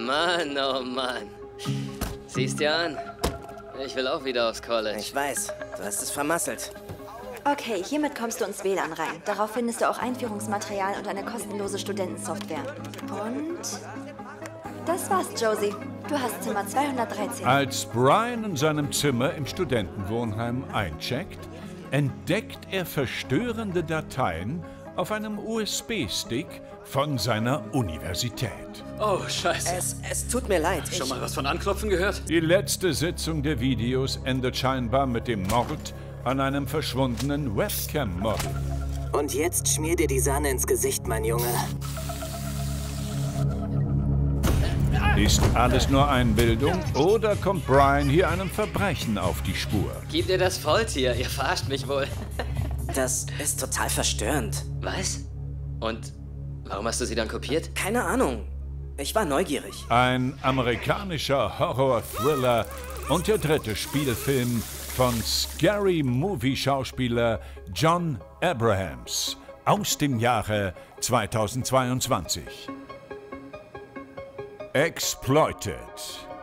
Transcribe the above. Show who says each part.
Speaker 1: Mann, oh Mann. Siehst dir an? Ich will auch wieder aufs College.
Speaker 2: Ich weiß, du hast es vermasselt.
Speaker 3: Okay, hiermit kommst du ins WLAN rein. Darauf findest du auch Einführungsmaterial und eine kostenlose Studentensoftware. Und das war's, Josie. Du hast Zimmer 213.
Speaker 4: Als Brian in seinem Zimmer im Studentenwohnheim eincheckt, entdeckt er verstörende Dateien auf einem USB-Stick von seiner Universität.
Speaker 5: Oh, scheiße.
Speaker 2: Es tut mir leid.
Speaker 5: Schon mal was von Anklopfen gehört?
Speaker 4: Die letzte Sitzung der Videos endet scheinbar mit dem Mord an einem verschwundenen Webcam-Model.
Speaker 2: Und jetzt schmier dir die Sahne ins Gesicht, mein Junge.
Speaker 4: Ist alles nur Einbildung oder kommt Brian hier einem Verbrechen auf die Spur?
Speaker 1: Gib dir das Faultier, ihr verarscht mich wohl.
Speaker 2: Das ist total verstörend.
Speaker 1: Was? Und warum hast du sie dann kopiert?
Speaker 2: Keine Ahnung. Ich war neugierig.
Speaker 4: Ein amerikanischer Horror-Thriller und der dritte Spielfilm von Scary-Movie-Schauspieler John Abrahams aus dem Jahre 2022. Exploited.